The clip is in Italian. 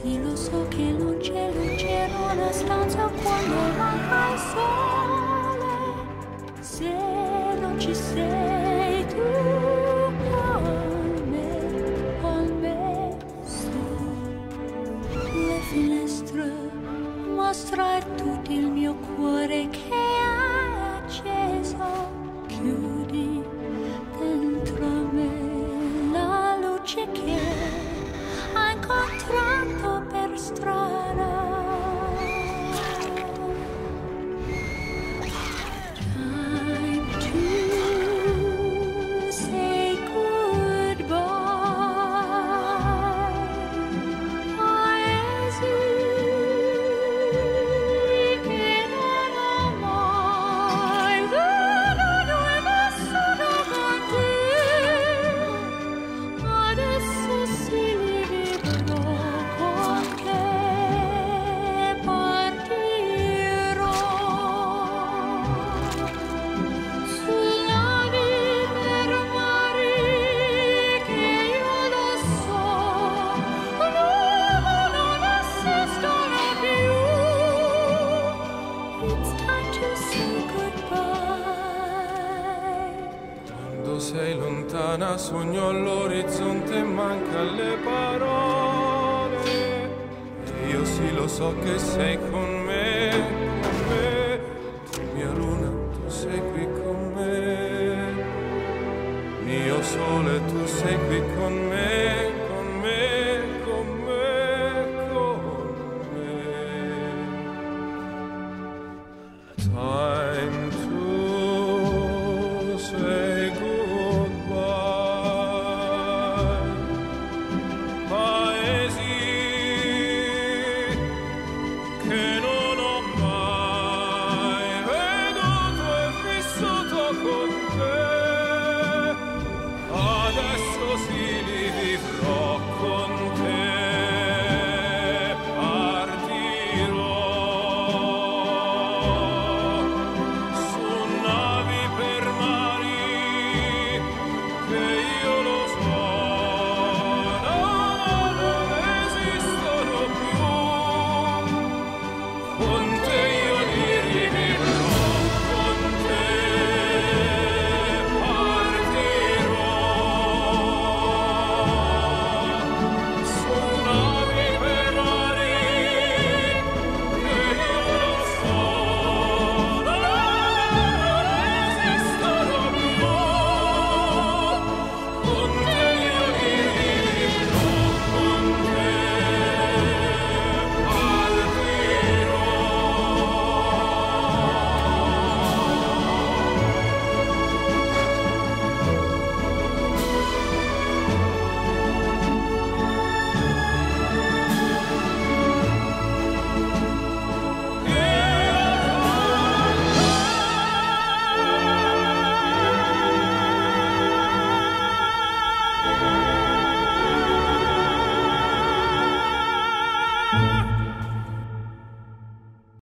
Sì, lo so che non c'è luce in una stanza quando manca il sole. Se non ci sei tu con me, su le finestre mostra tutto il mio cuore che è acceso. Chiudi dentro me la luce che ha incontrato per strada. Time to say goodbye. Paesi che non ho mai veduto e vissuto con te. Adesso sì li vivrò con te, partirò sulle navi per mari che io lo so, non esistono più. It's time to say goodbye. Quando sei lontana sogno all'orizzonte e manca le parole. E io sì lo so che sei con me.